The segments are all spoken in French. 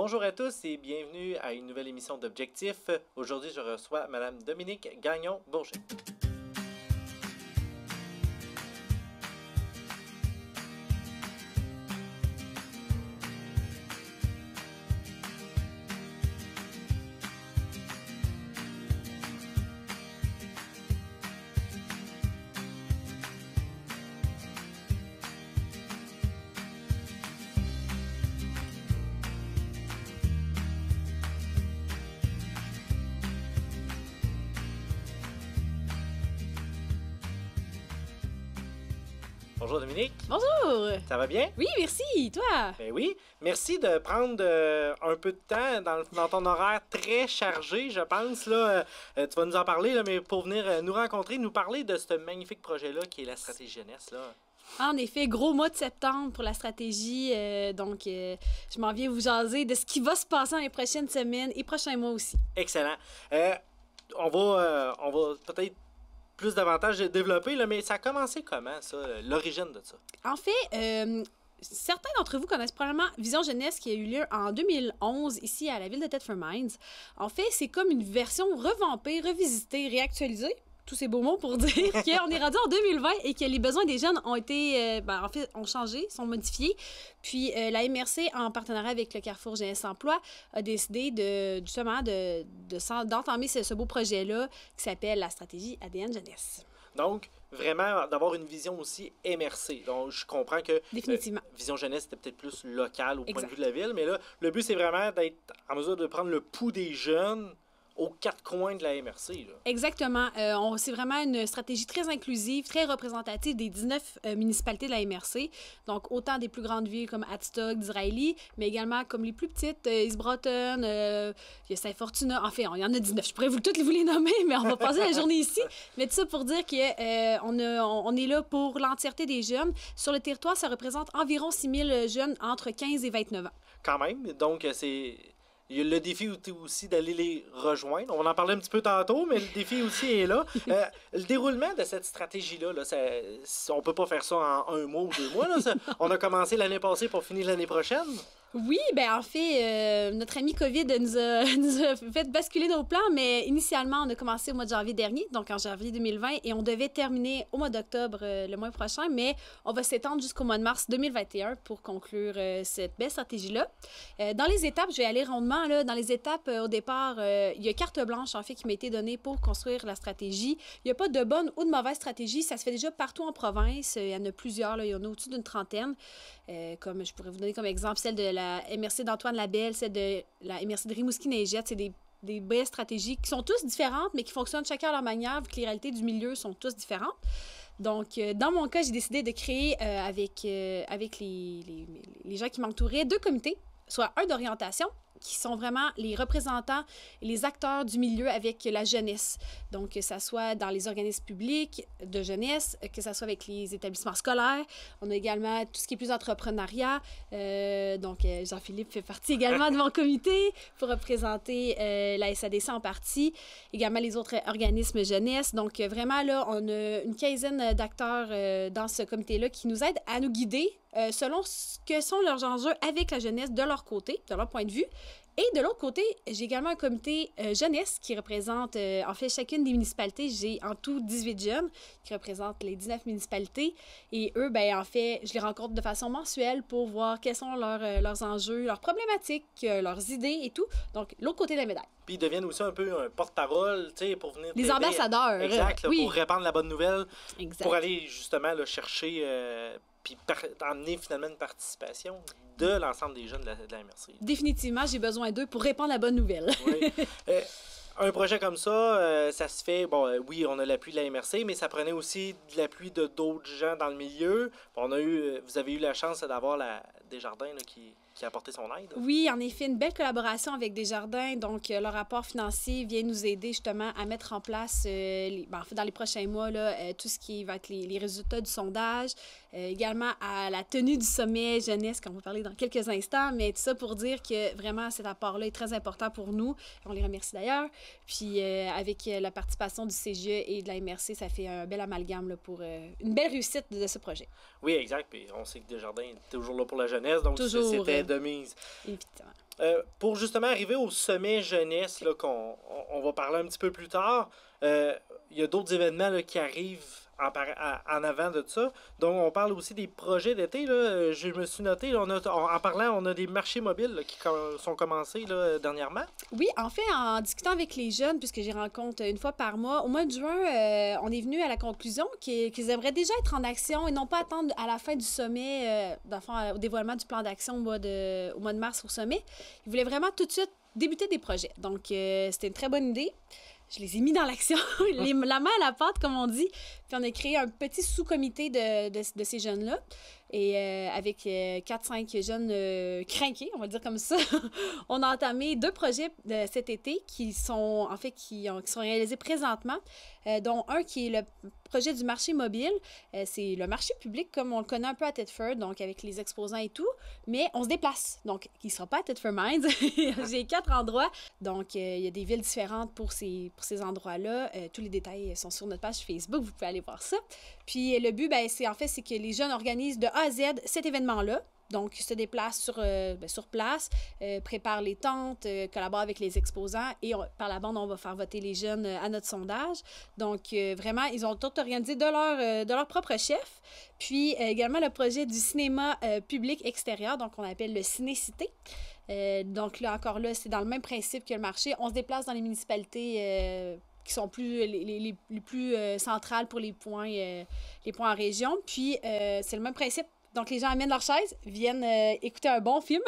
Bonjour à tous et bienvenue à une nouvelle émission d'Objectif. Aujourd'hui, je reçois Mme Dominique Gagnon-Bourget. Bonjour Dominique. Bonjour! Ça va bien? Oui, merci. Toi? Ben oui. Merci de prendre un peu de temps dans ton horaire très chargé, je pense. Là, tu vas nous en parler, là, mais pour venir nous rencontrer, nous parler de ce magnifique projet-là qui est la stratégie jeunesse. Là. En effet, gros mois de septembre pour la stratégie. Je m'en viens vous jaser de ce qui va se passer dans les prochaines semaines et prochains mois aussi. Excellent. On va peut-être plus davantage développer, là, mais ça a commencé comment, ça, l'origine de ça? En fait, certains d'entre vous connaissent probablement Vision Jeunesse qui a eu lieu en 2011 ici à la ville de Thetford Mines. En fait, c'est comme une version revampée, revisitée, réactualisée. Tous ces beaux mots pour dire qu'on est rendu en 2020 et que les besoins des jeunes ont été, ont changé, sont modifiés. Puis la MRC, en partenariat avec le Carrefour Jeunesse Emploi, a décidé d'entamer ce beau projet-là qui s'appelle la stratégie ADN Jeunesse. Donc, vraiment, d'avoir une vision aussi MRC. Donc, je comprends que Définitivement. Vision Jeunesse, c'était peut-être plus local au point de vue de la ville, mais là, le but, c'est vraiment d'être en mesure de prendre le pouls des jeunes aux quatre coins de la MRC. Là. Exactement. C'est vraiment une stratégie très inclusive, très représentative des 19 municipalités de la MRC. Donc, autant des plus grandes villes comme Hadstock, Disraeli, mais également comme les plus petites, East Broughton, il y a Saint-Fortuna. Enfin, il y en a 19. Je pourrais toutes vous les nommer, mais on va passer la journée ici. Mais tout ça pour dire qu'on est là pour l'entièreté des jeunes. Sur le territoire, ça représente environ 6 000 jeunes entre 15 et 29 ans. Quand même. Donc, il y a le défi aussi d'aller les rejoindre. On en parlait un petit peu tantôt, mais le défi aussi est là. Le déroulement de cette stratégie-là, on peut pas faire ça en un mois ou 2 mois. Là, on a commencé l'année passée pour finir l'année prochaine. Oui, en fait, notre ami COVID nous a fait basculer nos plans, mais initialement, on a commencé au mois de janvier dernier, donc en janvier 2020, et on devait terminer au mois d'octobre le mois prochain, mais on va s'étendre jusqu'au mois de mars 2021 pour conclure cette belle stratégie-là. Dans les étapes, je vais aller rondement, là, dans les étapes, au départ, il y a carte blanche, en fait, qui m'a été donnée pour construire la stratégie. Il n'y a pas de bonne ou de mauvaise stratégie, ça se fait déjà partout en province, il y en a plusieurs, là, il y en a au-dessus d'une trentaine, comme je pourrais vous donner comme exemple celle de la MRC d'Antoine Labelle, celle de la MRC de Rimouski-Neigette, c'est des belles stratégies qui sont tous différentes, mais qui fonctionnent chacun à leur manière, vu que les réalités du milieu sont tous différentes. Donc, dans mon cas, j'ai décidé de créer avec les gens qui m'entouraient 2 comités, soit un d'orientation, qui sont vraiment les représentants et les acteurs du milieu avec la jeunesse. Donc, que ça soit dans les organismes publics de jeunesse, que ça soit avec les établissements scolaires. On a également tout ce qui est plus entrepreneuriat. Donc, Jean-Philippe fait partie également de mon comité pour représenter la SADC en partie. Également les autres organismes jeunesse. Donc, vraiment, là, on a une quinzaine d'acteurs dans ce comité-là qui nous aident à nous guider selon ce que sont leurs enjeux avec la jeunesse de leur côté, de leur point de vue. Et de l'autre côté, j'ai également un comité jeunesse qui représente, en fait, chacune des municipalités. J'ai en tout 18 jeunes qui représentent les 19 municipalités. Et eux, en fait, je les rencontre de façon mensuelle pour voir quels sont leurs enjeux, leurs problématiques, leurs idées et tout. Donc, l'autre côté de la médaille. Puis ils deviennent aussi un peu un porte-parole, tu sais, pour venir les ambassadeurs. Exact, là, oui. Pour répandre la bonne nouvelle, exact. Pour aller justement là, chercher, puis emmener finalement une participation de l'ensemble des jeunes de la MRC. Définitivement, j'ai besoin d'eux pour répandre la bonne nouvelle. Oui. Un projet comme ça, ça se fait, oui, on a l'appui de la MRC, mais ça prenait aussi de l'appui de d'autres gens dans le milieu. Vous avez eu la chance d'avoir Desjardins là, qui a apporté son aide. Oui, en effet, une belle collaboration avec Desjardins. Donc, leur rapport financier vient nous aider justement à mettre en place, en fait, dans les prochains mois, là, tout ce qui va être les résultats du sondage, également à la tenue du sommet jeunesse, qu'on va parler dans quelques instants, mais tout ça pour dire que vraiment cet apport-là est très important pour nous. On les remercie d'ailleurs. Puis, avec la participation du CGE et de la MRC, ça fait un bel amalgame là, pour une belle réussite de ce projet. Oui, exact. Puis on sait que Desjardins est toujours là pour la jeunesse, donc toujours, c'était de mise. Évidemment. Pour justement arriver au sommet jeunesse, là, on va parler un petit peu plus tard, il y a d'autres événements là, qui arrivent en avant de ça. Donc, on parle aussi des projets d'été. Là. Je me suis noté, là, en parlant, on a des marchés mobiles là, qui sont commencés là, dernièrement. Oui, en fait, en discutant avec les jeunes, puisque j'y rencontre une fois par mois, au mois de juin, on est venu à la conclusion qu'ils aimeraient déjà être en action et non pas attendre à la fin du sommet, au dévoilement du plan d'action au mois de mars au sommet. Ils voulaient vraiment tout de suite débuter des projets. Donc, c'était une très bonne idée. Je les ai mis dans l'action, la main à la pâte, comme on dit. Puis on a créé un petit sous-comité de ces jeunes-là. Et avec 4-5 jeunes crinqués, on va dire comme ça, on a entamé 2 projets cet été qui sont réalisés présentement, dont un qui est le projet du marché mobile. C'est le marché public comme on le connaît un peu à Thetford, donc avec les exposants et tout, mais on se déplace. Donc, il ne sera pas à Thetford Mines. J'ai 4 endroits. Donc, il y a des villes différentes pour ces endroits-là. Tous les détails sont sur notre page Facebook. Vous pouvez aller voir ça. Puis, le but, c'est que les jeunes organisent de A à Z cet événement-là. Donc, ils se déplacent sur place, préparent les tentes, collaborent avec les exposants et par la bande, on va faire voter les jeunes à notre sondage. Donc, vraiment, ils ont tout organisé de leur propre chef. Puis, également, le projet du cinéma public extérieur, donc on appelle le Ciné-Cité. Donc, là, encore là, c'est dans le même principe que le marché. On se déplace dans les municipalités qui sont les plus centrales pour les points en région. Puis, c'est le même principe. Donc, les gens amènent leur chaise, viennent écouter un bon film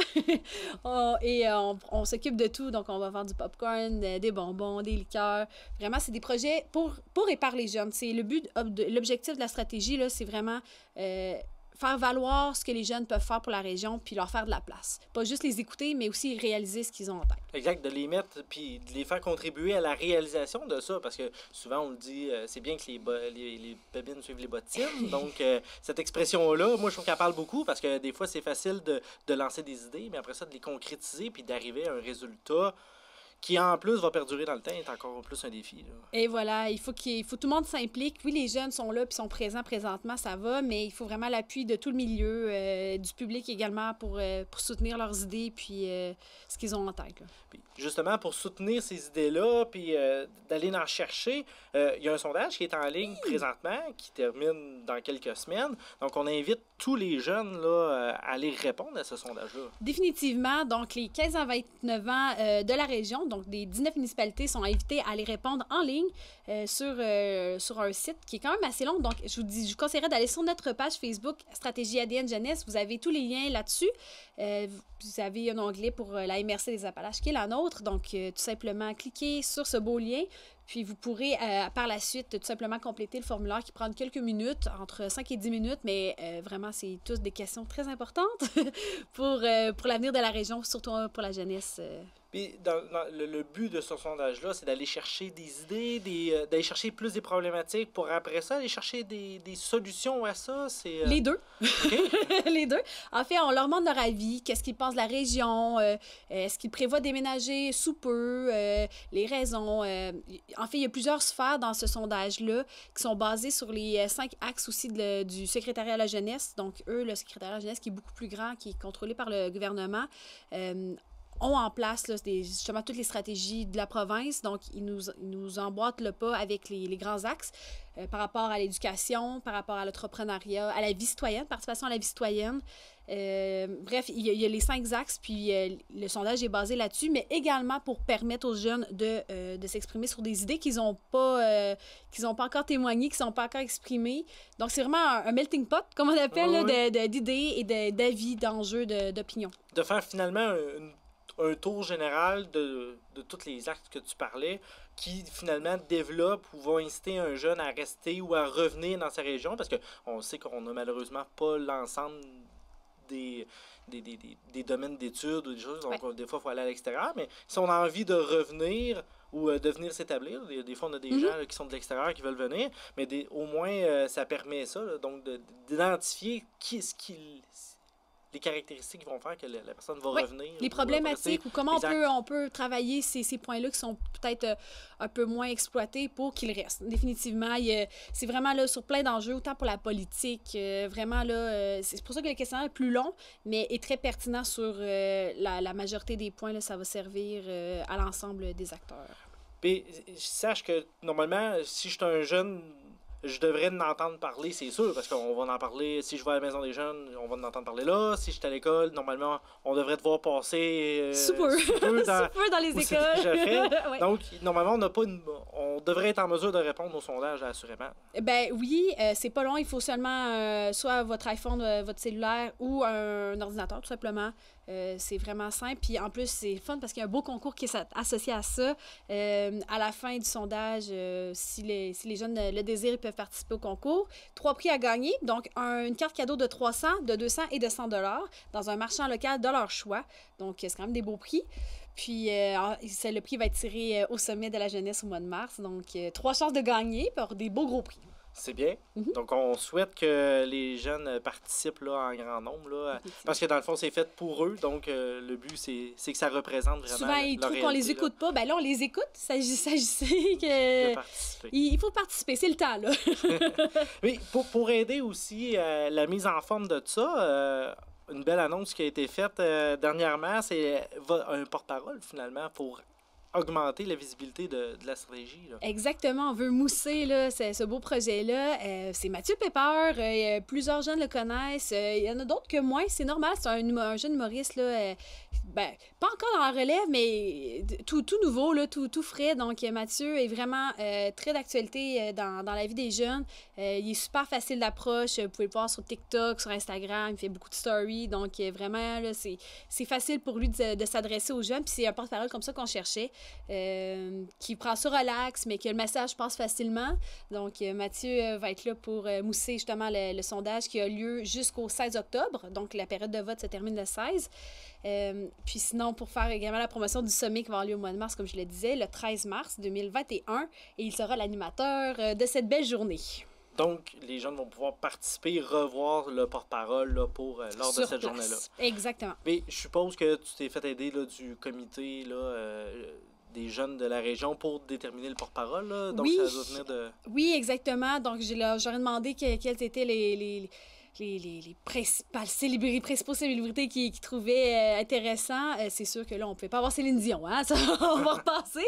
on s'occupe de tout. Donc, on va faire du popcorn, des bonbons, des liqueurs. Vraiment, c'est des projets pour et par les jeunes. C'est l'objectif de la stratégie, là, c'est vraiment faire valoir ce que les jeunes peuvent faire pour la région puis leur faire de la place. Pas juste les écouter, mais aussi réaliser ce qu'ils ont en tête. Exact, de les mettre puis de les faire contribuer à la réalisation de ça, parce que souvent on le dit, c'est bien que les babines suivent les bottines. Donc, cette expression-là, moi je trouve qu'elle parle beaucoup parce que des fois c'est facile de lancer des idées, mais après ça de les concrétiser puis d'arriver à un résultat qui en plus va perdurer dans le temps, est encore plus un défi. Là. Et voilà, il faut tout le monde s'implique. Oui, les jeunes sont là puis sont présents présentement, ça va, mais il faut vraiment l'appui de tout le milieu, du public également pour soutenir leurs idées puis ce qu'ils ont en tête. Là. Puis, justement, pour soutenir ces idées-là puis d'aller en chercher, il y a un sondage qui est en ligne présentement, qui termine dans quelques semaines. Donc, on invite tous les jeunes là, à aller répondre à ce sondage-là. Définitivement. Donc, les 15 à 29 ans de la région, donc des 19 municipalités, sont invitées à aller répondre en ligne sur un site qui est quand même assez long. Donc, je vous conseillerais d'aller sur notre page Facebook Stratégie ADN Jeunesse. Vous avez tous les liens là-dessus. Vous avez un onglet pour la MRC des Appalaches qui est la nôtre. Donc, tout simplement, cliquez sur ce beau lien. Puis, vous pourrez par la suite tout simplement compléter le formulaire qui prend quelques minutes, entre 5 et 10 minutes, mais vraiment, c'est tous des questions très importantes pour l'avenir de la région, surtout pour la jeunesse. Puis, le but de ce sondage-là, c'est d'aller chercher des idées, d'aller chercher plus des problématiques pour après ça, aller chercher des solutions à ça. C'est, Les deux. Okay. Les deux. En fait, on leur demande leur avis, qu'est-ce qu'ils pensent de la région, est-ce qu'ils prévoient déménager sous peu, les raisons. En fait, il y a plusieurs sphères dans ce sondage-là qui sont basées sur les 5 axes aussi du secrétariat à la jeunesse. Donc, le secrétariat à la jeunesse qui est beaucoup plus grand, qui est contrôlé par le gouvernement, ont en place là, justement toutes les stratégies de la province. Donc, ils nous emboîtent le pas avec les grands axes par rapport à l'éducation, par rapport à l'entrepreneuriat, à la vie citoyenne, participation à la vie citoyenne. Bref, il y a les 5 axes, puis le sondage est basé là-dessus, mais également pour permettre aux jeunes de s'exprimer sur des idées qu'ils n'ont pas encore témoignées, qu'ils ne sont pas encore exprimées. Donc, c'est vraiment un melting pot, comme on appelle, là, d'idées et d'avis, d'enjeux, d'opinions. De faire finalement un tour général de tous les actes que tu parlais qui finalement développent ou vont inciter un jeune à rester ou à revenir dans sa région, parce qu'on sait qu'on n'a malheureusement pas l'ensemble des domaines d'études ou des choses, donc des fois il faut aller à l'extérieur, mais si on a envie de revenir ou de venir s'établir, des fois on a des gens là, qui sont de l'extérieur qui veulent venir, mais au moins ça permet ça, là, donc d'identifier les caractéristiques qui vont faire que la personne va Oui, revenir. les problématiques ou comment Exact. on peut travailler ces points-là qui sont peut-être un peu moins exploités pour qu'ils restent. Définitivement, c'est vraiment là sur plein d'enjeux, autant pour la politique, vraiment là, c'est pour ça que le questionnaire est plus long, mais est très pertinent sur la majorité des points, là, ça va servir à l'ensemble des acteurs. Puis, sache que, normalement, si je suis un jeune, je devrais en entendre parler, c'est sûr, parce qu'on va en parler. Si je vais à la maison des jeunes, on va en entendre parler là. Si je suis à l'école, normalement, on devrait devoir passer Super dans les où c'est écoles. déjà fait. Ouais. Donc, normalement, on devrait être en mesure de répondre au sondage, assurément. Ben oui, c'est pas long. Il faut seulement soit votre iPhone, votre cellulaire ou un ordinateur, tout simplement. C'est vraiment simple. Puis en plus, c'est fun parce qu'il y a un beau concours qui est associé à ça. À la fin du sondage, si les jeunes le désirent, ils peuvent participer au concours. 3 prix à gagner. Donc, une carte cadeau de 300, de 200 et de 100 dans un marchand local de leur choix. Donc, c'est quand même des beaux prix. Puis, le prix va être tiré au sommet de la jeunesse au mois de mars. Donc, 3 chances de gagner pour des beaux gros prix. C'est bien. Mhm. Donc, on souhaite que les jeunes participent là, en grand nombre. Là, parce que dans le fond, c'est fait pour eux. Donc, le but, c'est que ça représente vraiment Souvent, ils leur trouvent qu'on les réalité, écoute pas. Ben là, on les écoute. S'agissait de que... participer. Il faut participer. C'est le temps, là. Oui, pour aider aussi la mise en forme de ça, une belle annonce qui a été faite dernièrement, c'est un porte-parole, finalement, pour augmenter la visibilité de la stratégie. Là. Exactement, on veut mousser là, ce beau projet-là. C'est Mathieu Pépère, plusieurs jeunes le connaissent. Il y en a d'autres que moins, c'est normal. C'est un jeune humoriste, là, pas encore dans la relève, mais tout nouveau, là, tout frais. Donc Mathieu est vraiment très d'actualité dans la vie des jeunes. Il est super facile d'approche. Vous pouvez le voir sur TikTok, sur Instagram. Il fait beaucoup de stories. Donc vraiment, là, c'est facile pour lui de s'adresser aux jeunes. Puis c'est un porte-parole comme ça qu'on cherchait. Qui prend ça relax, mais que le message passe facilement. Donc, Mathieu va être là pour mousser justement le sondage qui a lieu jusqu'au 16 octobre. Donc, la période de vote se termine le 16. Puis sinon, pour faire également la promotion du sommet qui va avoir lieu au mois de mars, comme je le disais, le 13 mars 2021, et il sera l'animateur de cette belle journée. Donc, les jeunes vont pouvoir participer, revoir le porte-parole là, lors de cette journée-là. Exactement. Mais je suppose que tu t'es fait aider là, du comité là, des jeunes de la région pour déterminer le porte-parole. Là. Donc, oui. ça doit venir de... Oui, exactement. Donc, j'aurais demandé quels étaient les principaux célébrités qui trouvaient intéressant. C'est sûr que là, on ne pouvait pas avoir Céline Dion, hein? Ça, on va repasser,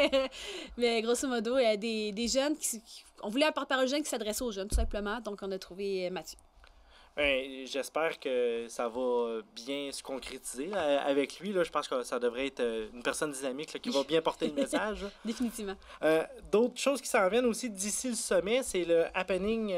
mais grosso modo, il y a des jeunes on voulait un porte-parole jeune qui s'adressait aux jeunes, tout simplement. Donc, on a trouvé Mathieu. Ben, j'espère que ça va bien se concrétiser là, avec lui. Là, je pense que ça devrait être une personne dynamique là, qui va bien porter le message. Définitivement. D'autres choses qui s'en viennent aussi d'ici le sommet, c'est le happening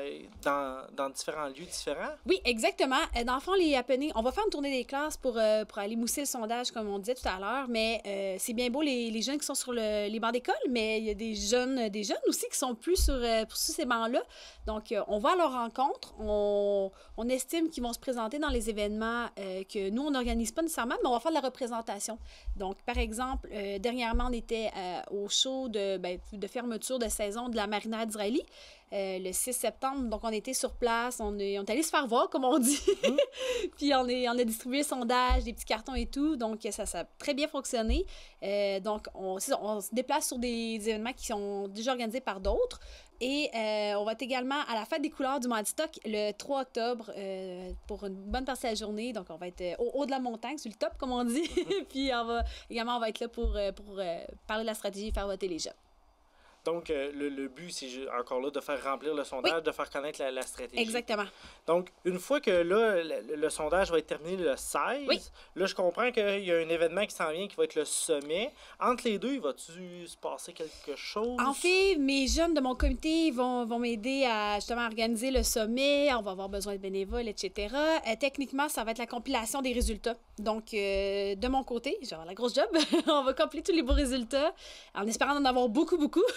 dans différents lieux différents. Oui, exactement. Dans le fond, les happenings, on va faire une tournée des classes pour aller mousser le sondage, comme on disait tout à l'heure, mais c'est bien beau les jeunes qui sont sur les bancs d'école, mais il y a des jeunes aussi qui sont plus sur ces bancs-là. Donc, on va à leur rencontre. On estime qu'ils vont se présenter dans les événements que nous, on n'organise pas nécessairement, mais on va faire de la représentation. Donc, par exemple, dernièrement, on était au show de fermeture de saison de la Marina d'Israëli, le 6 septembre. Donc, on était sur place, on est allé se faire voir, comme on dit. Puis, on a distribué le sondage, des petits cartons et tout. Donc, ça a très bien fonctionné. Donc, on se déplace sur des événements qui sont déjà organisés par d'autres. Et on va être également à la Fête des couleurs du Mont-Stock le 3 octobre pour une bonne partie de la journée. Donc, on va être au haut de la montagne, sur le top, comme on dit. Puis, on va être là pour parler de la stratégie et faire voter les jeunes. Donc, le but, c'est encore là de faire remplir le sondage, oui. de faire connaître la stratégie. Exactement. Donc, une fois que là, le sondage va être terminé le 16, oui. Là, je comprends qu'il y a un événement qui s'en vient qui va être le sommet. Entre les deux, va-tu se passer quelque chose? En fait, mes jeunes de mon comité vont m'aider à justement organiser le sommet. On va avoir besoin de bénévoles, etc. Techniquement, ça va être la compilation des résultats. Donc, de mon côté, je vais avoir la grosse job. On va compiler tous les beaux résultats en espérant en avoir beaucoup.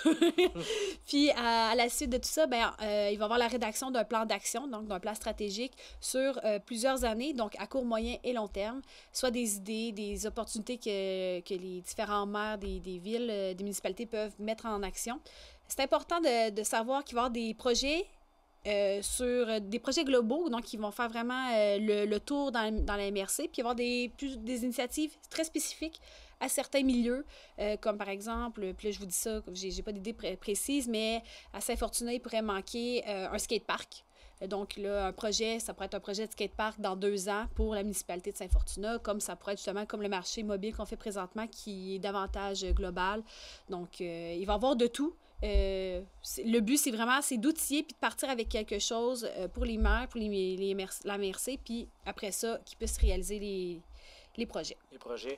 Puis, à la suite de tout ça, il va y avoir la rédaction d'un plan d'action, donc d'un plan stratégique sur plusieurs années, donc à court, moyen et long terme, soit des idées, des opportunités que les différents maires des villes, des municipalités peuvent mettre en action. C'est important de savoir qu'il va y avoir des projets sur des projets globaux, donc ils vont faire vraiment le tour dans la MRC, puis il va y avoir des initiatives très spécifiques à certains milieux, comme par exemple, puis là je vous dis ça, j'ai pas d'idée précise, mais à Saint-Fortuna, il pourrait manquer un skatepark. Donc là, ça pourrait être un projet de skatepark dans 2 ans pour la municipalité de Saint-Fortuna, comme ça pourrait être justement comme le marché mobile qu'on fait présentement, qui est davantage global. Donc, il va y avoir de tout. Le but, c'est d'outiller puis de partir avec quelque chose pour les maires, pour la MRC, puis après ça, qu'ils puissent réaliser les projets. Les projets.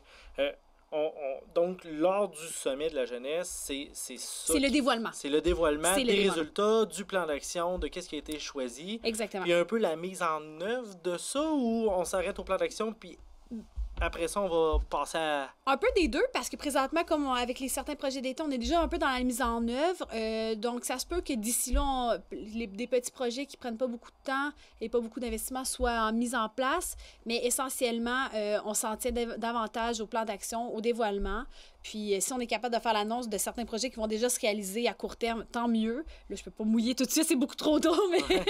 Donc, lors du sommet de la jeunesse, c'est ça. C'est le dévoilement. C'est le dévoilement des résultats, du plan d'action, de qu'est-ce qui a été choisi. Exactement. Puis un peu la mise en œuvre de ça, ou on s'arrête au plan d'action, puis après ça, on va passer à... Un peu des deux, parce que présentement, comme avec certains projets d'État, on est déjà un peu dans la mise en œuvre. Donc, ça se peut que d'ici là, des petits projets qui prennent pas beaucoup de temps et pas beaucoup d'investissement soient mis en place. Mais essentiellement, on s'en tient davantage au plan d'action, au dévoilement. Puis, si on est capable de faire l'annonce de certains projets qui vont déjà se réaliser à court terme, tant mieux. Là, je peux pas mouiller tout de suite, c'est beaucoup trop tôt,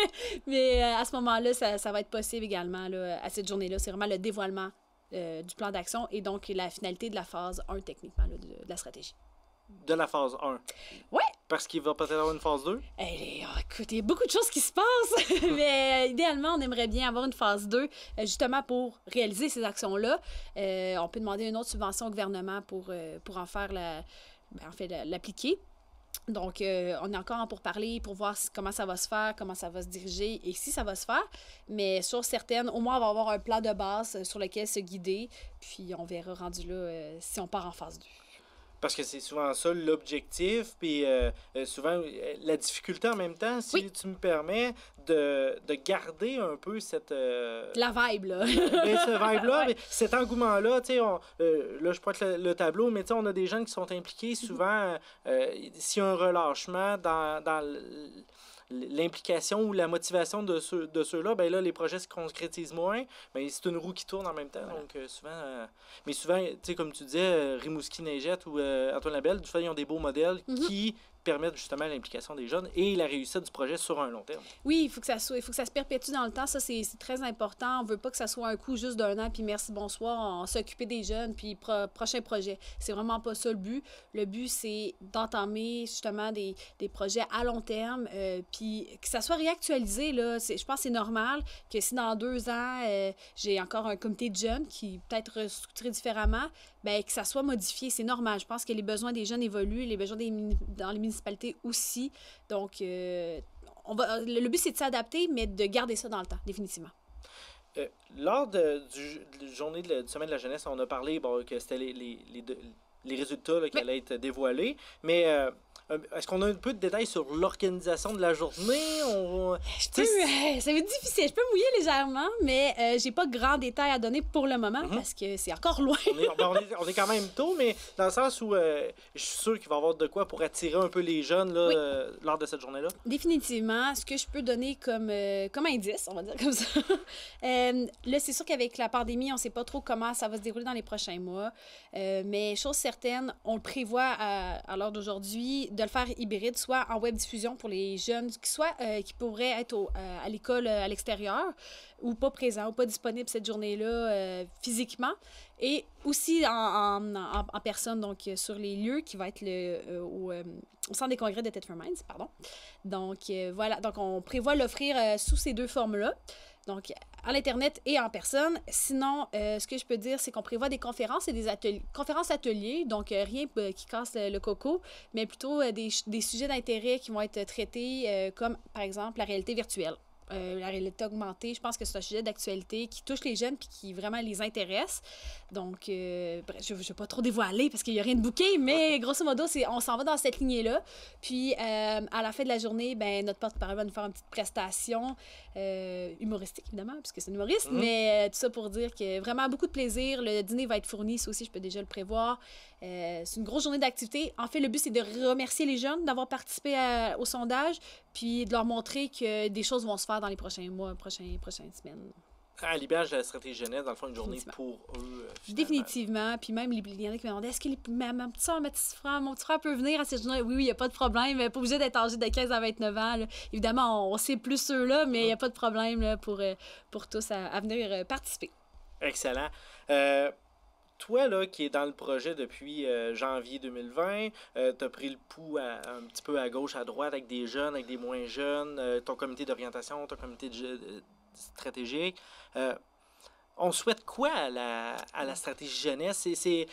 mais à ce moment-là, ça va être possible également là, à cette journée-là. C'est vraiment le dévoilement du plan d'action et donc la finalité de la phase 1 techniquement là, de la stratégie. De la phase 1? Oui. Parce qu'il va peut-être avoir une phase 2? Écoute, il y a beaucoup de choses qui se passent, mais idéalement, on aimerait bien avoir une phase 2 justement pour réaliser ces actions-là. On peut demander une autre subvention au gouvernement pour en faire l'appliquer. Donc, on est encore en pourparlers pour voir comment ça va se faire, comment ça va se diriger et si ça va se faire. Mais sur certaines, au moins, on va avoir un plan de base sur lequel se guider. Puis, on verra rendu là si on part en phase 2. Parce que c'est souvent ça l'objectif, puis souvent la difficulté en même temps, si tu me permets, de garder un peu cette... La vibe, là. Ce vibe-là, ouais. Cet engouement-là, tu sais, là, je pointe le tableau, mais tu sais, on a des gens qui sont impliqués souvent, s'il y a un relâchement dans l'implication ou la motivation de ceux-là, ben là, les projets se concrétisent moins. Ben, c'est une roue qui tourne en même temps. Voilà. Donc, mais souvent, tu sais, comme tu disais, Rimouski-Neigette ou Antoine Labelle, du fait, ils ont des beaux modèles qui permettre justement l'implication des jeunes et la réussite du projet sur un long terme. Oui, il faut que ça se perpétue dans le temps. Ça, c'est très important. On ne veut pas que ça soit un coup juste d'un an, puis merci, bonsoir, on s'occuper des jeunes, puis prochain projet. C'est vraiment pas ça le but. Le but, c'est d'entamer justement des projets à long terme, puis que ça soit réactualisé. Là, je pense que c'est normal que si dans 2 ans, j'ai encore un comité de jeunes qui peut être restructuré différemment, bien, que ça soit modifié. C'est normal. Je pense que les besoins des jeunes évoluent, les besoins dans les municipalités aussi. Donc, le but, c'est de s'adapter, mais de garder ça dans le temps, définitivement. Lors du journée du sommet de la jeunesse, on a parlé que c'était les résultats là, qui allaient être dévoilés, mais est-ce qu'on a un peu de détails sur l'organisation de la journée? Ça va être difficile. Je peux mouiller légèrement, mais j'ai pas grand détail à donner pour le moment parce que c'est encore loin. on est quand même tôt, mais dans le sens où je suis sûr qu'il va y avoir de quoi pour attirer un peu les jeunes là, lors de cette journée-là. Définitivement. Ce que je peux donner comme indice, on va dire comme ça. Là, c'est sûr qu'avec la pandémie, on ne sait pas trop comment ça va se dérouler dans les prochains mois. Mais chose certaine, on le prévoit à l'heure d'aujourd'hui de le faire hybride, soit en web diffusion pour les jeunes, qui pourraient être à l'école à l'extérieur ou pas présents ou pas disponibles cette journée-là physiquement, et aussi en personne, donc sur les lieux qui va être au Centre des congrès de Thetford Mines, pardon. Donc voilà, donc on prévoit l'offrir sous ces 2 formes-là. Donc, à l'Internet et en personne. Sinon, ce que je peux dire, c'est qu'on prévoit des conférences et des conférences-ateliers, donc rien qui casse le coco, mais plutôt des sujets d'intérêt qui vont être traités, comme par exemple la réalité virtuelle. La réalité augmentée, je pense que c'est un sujet d'actualité qui touche les jeunes puis qui vraiment les intéresse. Donc, je ne vais pas trop dévoiler parce qu'il n'y a rien de booké, mais grosso modo, on s'en va dans cette lignée-là. Puis, à la fin de la journée, ben, notre porte-parole va nous faire une petite prestation humoristique, évidemment, puisque c'est un humoriste, mais tout ça pour dire que vraiment beaucoup de plaisir. Le dîner va être fourni, ça aussi, je peux déjà le prévoir. C'est une grosse journée d'activité. En fait, le but, c'est de remercier les jeunes d'avoir participé au sondage, puis de leur montrer que des choses vont se faire dans les prochains mois, prochaines semaines. À l'image de la stratégie jeunesse, dans le fond, une journée pour eux. Définitivement. Puis même, il y en a qui me demandaient, est-ce que ma petite soeur, mon petit frère peut venir à cette journée? Oui, il n'y a pas de problème. Pas obligé d'être âgé de 15 à 29 ans. Là. Évidemment, on sait plus ceux-là, mais il n'y a pas de problème là, pour tous à venir participer. Excellent. Toi, là, qui es dans le projet depuis janvier 2020, tu as pris le pouls un petit peu à gauche, à droite, avec des jeunes, avec des moins jeunes, ton comité d'orientation, ton comité stratégique. On souhaite quoi à la stratégie jeunesse?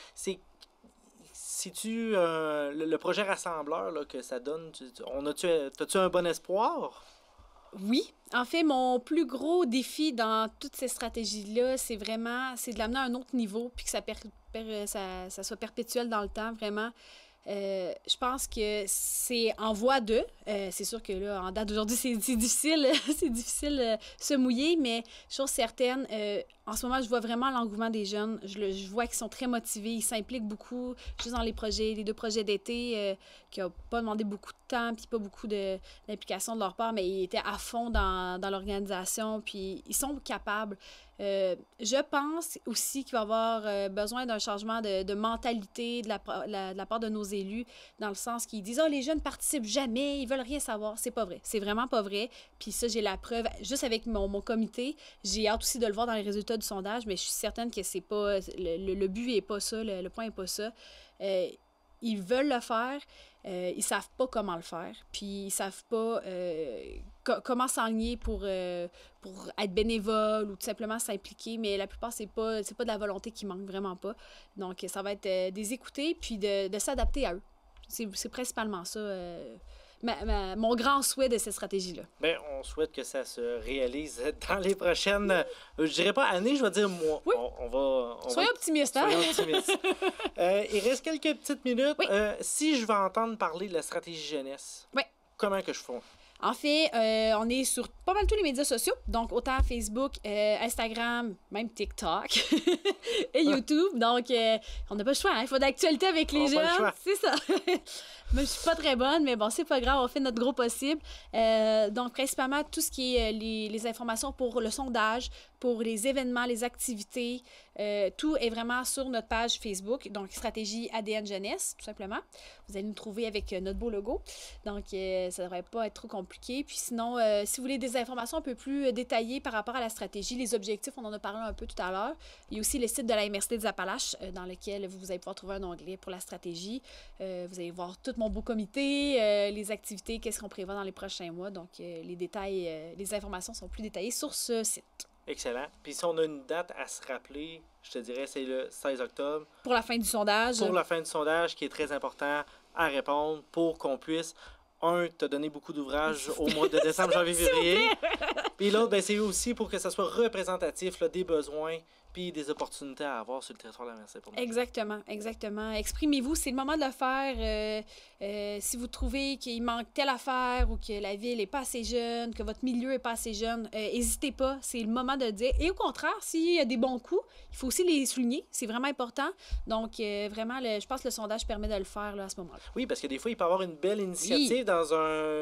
C'est-tu le projet rassembleur là, que ça donne? As-tu un bon espoir? Oui. En fait, mon plus gros défi dans toutes ces stratégies-là, c'est de l'amener à un autre niveau puis que ça soit perpétuel dans le temps, vraiment. Je pense que c'est en voie de. C'est sûr que là, en date d'aujourd'hui, c'est difficile, c'est difficile se mouiller, mais chose certaine, en ce moment, je vois vraiment l'engouement des jeunes. Je vois qu'ils sont très motivés, ils s'impliquent beaucoup, juste dans les 2 projets d'été, qui n'ont pas demandé beaucoup de temps, puis pas beaucoup d'implication de leur part, mais ils étaient à fond dans l'organisation, puis ils sont capables. Je pense aussi qu'il va y avoir besoin d'un changement de mentalité de la part de nos élus, dans le sens qu'ils disent « Ah, les jeunes participent jamais, ils veulent rien savoir. » C'est pas vrai. C'est vraiment pas vrai. Puis ça, j'ai la preuve. Juste avec mon comité, j'ai hâte aussi de le voir dans les résultats du sondage, mais je suis certaine que c'est pas... Le but n'est pas ça, le point n'est pas ça. Ils veulent le faire, ils savent pas comment le faire, puis ils savent pas comment s'enligner pour être bénévole ou tout simplement s'impliquer, mais la plupart, c'est pas de la volonté qui manque, vraiment pas. Donc, ça va être des écouter puis de s'adapter à eux. C'est principalement ça, mon grand souhait de cette stratégie-là. Bien, on souhaite que ça se réalise dans les prochaines, je dirais pas années, je vais dire mois. Oui. Soyons optimistes, hein? Soyons optimistes. Il reste quelques petites minutes. Oui. Si je veux entendre parler de la stratégie jeunesse, oui. Comment que je fais? En fait, on est sur pas mal tous les médias sociaux, donc autant Facebook, Instagram, même TikTok et YouTube. Donc, on n'a pas le choix, hein? Il faut de l'actualité avec les jeunes. C'est ça. Moi, je suis pas très bonne, mais bon, c'est pas grave, on fait notre gros possible. Donc, principalement, tout ce qui est les informations pour le sondage, pour les événements, les activités, tout est vraiment sur notre page Facebook, donc Stratégie ADN Jeunesse, tout simplement. Vous allez nous trouver avec notre beau logo, donc ça ne devrait pas être trop compliqué. Puis sinon, si vous voulez des informations un peu plus détaillées par rapport à la stratégie, les objectifs, on en a parlé un peu tout à l'heure. Il y a aussi le site de la MRC des Appalaches, dans lequel vous allez pouvoir trouver un onglet pour la stratégie. Vous allez voir tout mon beau comité, les activités, qu'est-ce qu'on prévoit dans les prochains mois. Donc, les détails, les informations sont plus détaillées sur ce site. Excellent. Puis si on a une date à se rappeler, je te dirais c'est le 16 octobre. Pour la fin du sondage. Pour la fin du sondage, qui est très important à répondre pour qu'on puisse, te donner beaucoup d'ouvrages au mois de décembre, janvier, février. Puis l'autre, ben, c'est aussi pour que ça soit représentatif là, des besoins puis des opportunités à avoir sur le territoire de la MRC. Exactement, exactement. Exprimez-vous, c'est le moment de le faire. Si vous trouvez qu'il manque telle affaire ou que la ville n'est pas assez jeune, que votre milieu n'est pas assez jeune, n'hésitez pas, c'est le moment de le dire. Et au contraire, s'il y a des bons coups, il faut aussi les souligner, c'est vraiment important. Donc, vraiment, je pense que le sondage permet de le faire là, à ce moment-là. Oui, parce que des fois, il peut y avoir une belle initiative dans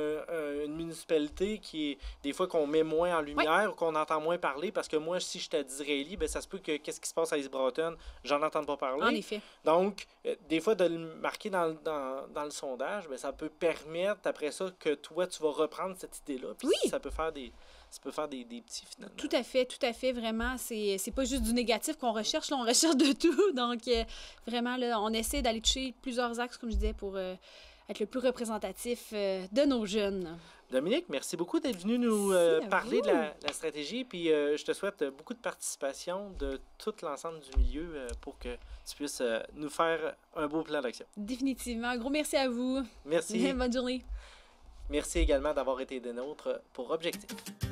une municipalité qui est des fois qu'on met moins en lumière ou qu'on entend moins parler, parce que moi, si je suis à Disraeli, ben, ça se peut que qu'est-ce qui se passe à East Broughton, j'en entends pas parler. En effet. Donc, des fois, de le marquer dans le sondage, ben, ça peut permettre, après ça, que toi, tu vas reprendre cette idée-là. Puis ça peut faire des petits, finalement. Tout à fait, vraiment. C'est pas juste du négatif qu'on recherche, là, on recherche de tout. Donc, vraiment, là, on essaie d'aller toucher plusieurs axes, comme je disais, pour être le plus représentatif de nos jeunes. Dominique, merci beaucoup d'être venu nous parler de la stratégie. Puis je te souhaite beaucoup de participation de tout l'ensemble du milieu pour que tu puisses nous faire un beau plan d'action. Définitivement. Un gros merci à vous. Merci. Bonne journée. Merci également d'avoir été des nôtres pour Objectif.